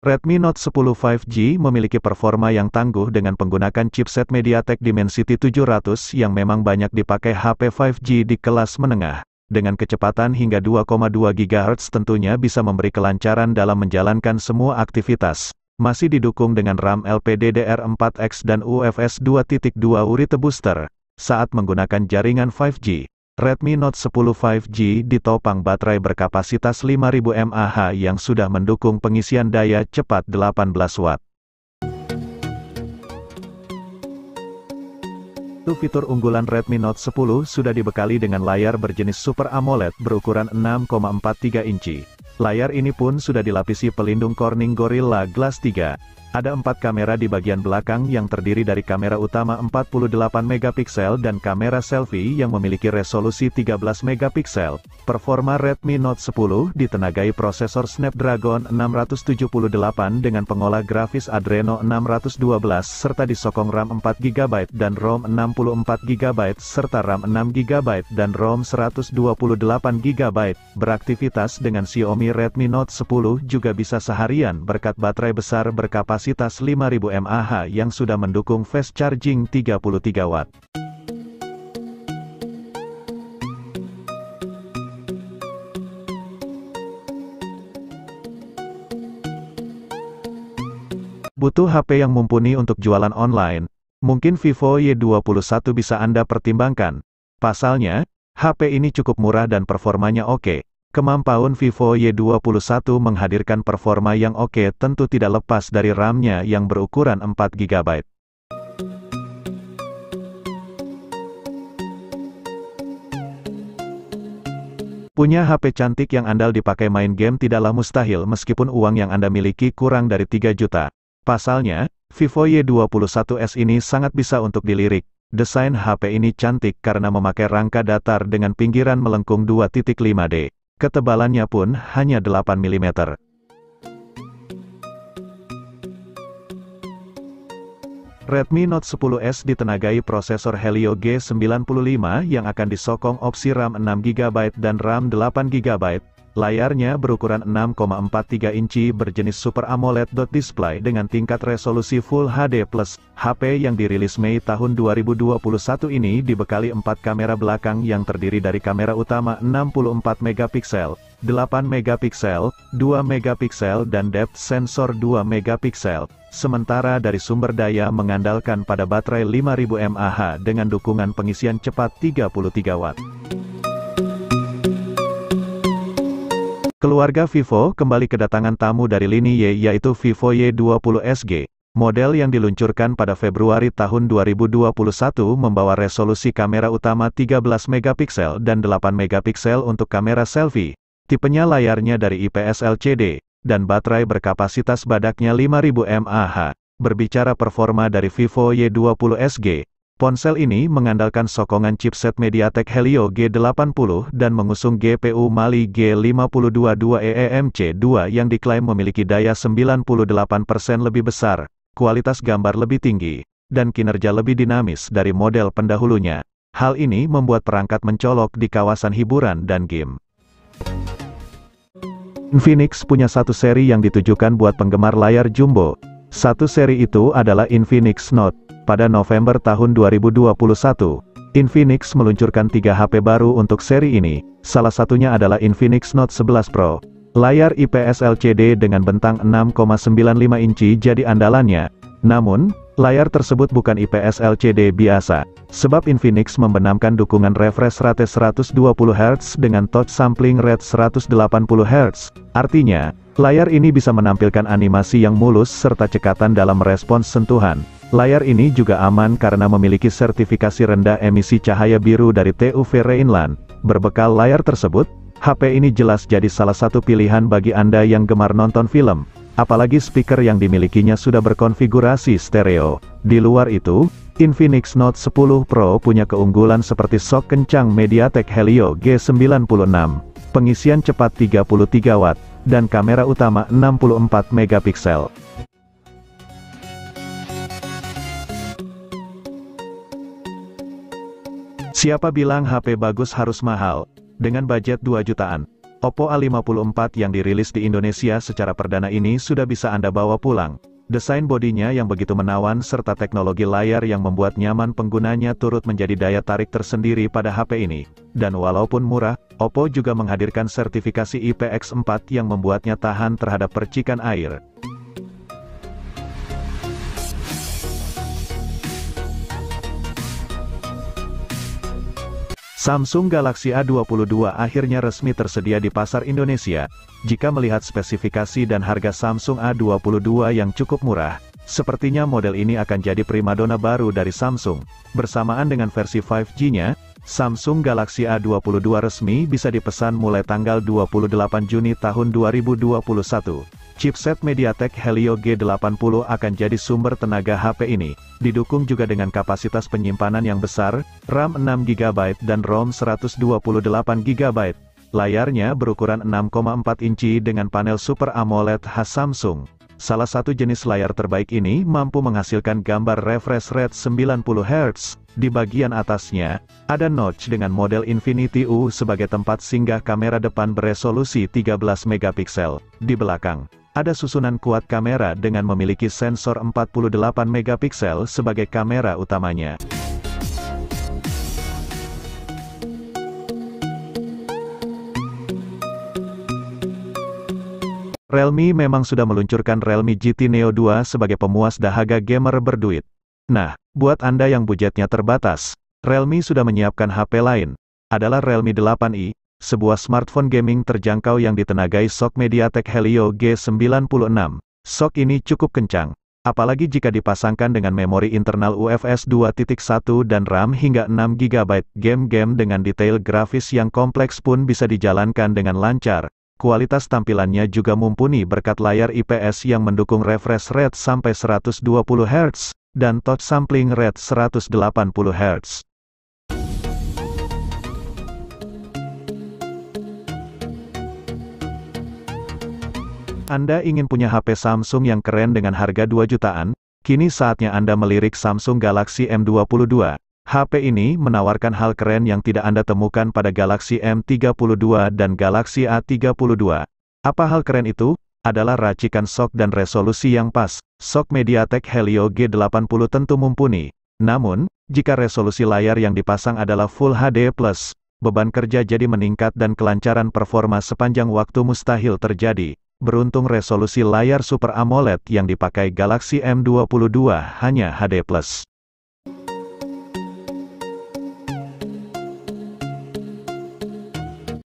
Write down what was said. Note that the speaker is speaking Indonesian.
Redmi Note 10 5G memiliki performa yang tangguh dengan penggunakan chipset MediaTek Dimensity 700 yang memang banyak dipakai HP 5G di kelas menengah. Dengan kecepatan hingga 2,2 GHz tentunya bisa memberi kelancaran dalam menjalankan semua aktivitas. Masih didukung dengan RAM LPDDR4X dan UFS 2.2 Urite Booster. Saat menggunakan jaringan 5G, Redmi Note 10 5G ditopang baterai berkapasitas 5000 mAh yang sudah mendukung pengisian daya cepat 18 Watt. Fitur unggulan Redmi Note 10 sudah dibekali dengan layar berjenis Super AMOLED berukuran 6,43 inci. Layar ini pun sudah dilapisi pelindung Corning Gorilla Glass 3. Ada 4 kamera di bagian belakang yang terdiri dari kamera utama 48 megapiksel dan kamera selfie yang memiliki resolusi 13 megapiksel. Performa Redmi Note 10 ditenagai prosesor Snapdragon 678 dengan pengolah grafis Adreno 612 serta disokong RAM 4GB dan ROM 64GB serta RAM 6GB dan ROM 128GB. Beraktivitas dengan Xiaomi Redmi Note 10 juga bisa seharian berkat baterai besar berkapasitas 5000 mAh yang sudah mendukung fast charging 33 Watt. Butuh HP yang mumpuni untuk jualan online? Mungkin Vivo Y21 bisa Anda pertimbangkan. Pasalnya, HP ini cukup murah dan performanya oke. Kemampuan Vivo Y21 menghadirkan performa yang oke tentu tidak lepas dari RAM-nya yang berukuran 4GB. Punya HP cantik yang andal dipakai main game tidaklah mustahil meskipun uang yang Anda miliki kurang dari 3 juta. Pasalnya, Vivo Y21s ini sangat bisa untuk dilirik. Desain HP ini cantik karena memakai rangka datar dengan pinggiran melengkung 2.5D. Ketebalannya pun hanya 8 mm. Redmi Note 10s ditenagai prosesor Helio G95 yang akan disokong opsi RAM 6GB dan RAM 8GB. Layarnya berukuran 6,43 inci berjenis Super AMOLED display dengan tingkat resolusi Full HD+. HP yang dirilis Mei tahun 2021 ini dibekali 4 kamera belakang yang terdiri dari kamera utama 64 megapiksel, 8 megapiksel, 2 megapiksel dan depth sensor 2 megapiksel. Sementara dari sumber daya mengandalkan pada baterai 5000 mAh dengan dukungan pengisian cepat 33 Watt. Keluarga Vivo kembali kedatangan tamu dari lini Y yaitu Vivo Y20 SG. Model yang diluncurkan pada Februari tahun 2021 membawa resolusi kamera utama 13 megapiksel dan 8 megapiksel untuk kamera selfie. Tipenya layarnya dari IPS LCD, dan baterai berkapasitas badaknya 5000 mAh. Berbicara performa dari Vivo Y20 SG, ponsel ini mengandalkan sokongan chipset MediaTek Helio G80 dan mengusung GPU Mali G522EEMC2 yang diklaim memiliki daya 98% lebih besar, kualitas gambar lebih tinggi, dan kinerja lebih dinamis dari model pendahulunya. Hal ini membuat perangkat mencolok di kawasan hiburan dan game. Infinix punya satu seri yang ditujukan buat penggemar layar jumbo. Satu seri itu adalah Infinix Note. Pada November tahun 2021, Infinix meluncurkan 3 HP baru untuk seri ini. Salah satunya adalah Infinix Note 11 Pro. Layar IPS LCD dengan bentang 6,95 inci jadi andalannya. Namun, layar tersebut bukan IPS LCD biasa, sebab Infinix membenamkan dukungan refresh rate 120 Hz dengan touch sampling rate 180 Hz. Artinya, layar ini bisa menampilkan animasi yang mulus serta cekatan dalam respons sentuhan. Layar ini juga aman karena memiliki sertifikasi rendah emisi cahaya biru dari TUV Rheinland. Berbekal layar tersebut, HP ini jelas jadi salah satu pilihan bagi Anda yang gemar nonton film. Apalagi speaker yang dimilikinya sudah berkonfigurasi stereo. Di luar itu, Infinix Note 10 Pro punya keunggulan seperti sok kencang MediaTek Helio G96, pengisian cepat 33 Watt, dan kamera utama 64 megapiksel. Siapa bilang HP bagus harus mahal? Dengan budget 2 jutaan, Oppo A54 yang dirilis di Indonesia secara perdana ini sudah bisa Anda bawa pulang. Desain bodinya yang begitu menawan serta teknologi layar yang membuat nyaman penggunanya turut menjadi daya tarik tersendiri pada HP ini. Dan walaupun murah, Oppo juga menghadirkan sertifikasi IPX4 yang membuatnya tahan terhadap percikan air. Samsung Galaxy A22 akhirnya resmi tersedia di pasar Indonesia. Jika melihat spesifikasi dan harga Samsung A22 yang cukup murah, sepertinya model ini akan jadi primadona baru dari Samsung. Bersamaan dengan versi 5G-nya, Samsung Galaxy A22 resmi bisa dipesan mulai tanggal 28 Juni tahun 2021. Chipset MediaTek Helio G80 akan jadi sumber tenaga HP ini, didukung juga dengan kapasitas penyimpanan yang besar, RAM 6GB dan ROM 128GB. Layarnya berukuran 6,4 inci dengan panel Super AMOLED khas Samsung. Salah satu jenis layar terbaik ini mampu menghasilkan gambar refresh rate 90Hz. Di bagian atasnya, ada notch dengan model Infinity U sebagai tempat singgah kamera depan beresolusi 13MP. Di belakang, ada susunan kuat kamera dengan memiliki sensor 48MP sebagai kamera utamanya. Realme memang sudah meluncurkan Realme GT Neo 2 sebagai pemuas dahaga gamer berduit. Nah, buat Anda yang budgetnya terbatas, Realme sudah menyiapkan HP lain. Adalah Realme 8i, sebuah smartphone gaming terjangkau yang ditenagai SoC MediaTek Helio G96. SoC ini cukup kencang, apalagi jika dipasangkan dengan memori internal UFS 2.1 dan RAM hingga 6GB. Game-game dengan detail grafis yang kompleks pun bisa dijalankan dengan lancar. Kualitas tampilannya juga mumpuni berkat layar IPS yang mendukung refresh rate sampai 120Hz, dan touch sampling rate 180Hz. Anda ingin punya HP Samsung yang keren dengan harga 2 jutaan? Kini saatnya Anda melirik Samsung Galaxy M22. HP ini menawarkan hal keren yang tidak Anda temukan pada Galaxy M32 dan Galaxy A32. Apa hal keren itu? Adalah racikan SoC dan resolusi yang pas. SoC MediaTek Helio G80 tentu mumpuni. Namun, jika resolusi layar yang dipasang adalah Full HD+, beban kerja jadi meningkat dan kelancaran performa sepanjang waktu mustahil terjadi. Beruntung resolusi layar Super AMOLED yang dipakai Galaxy M22 hanya HD+.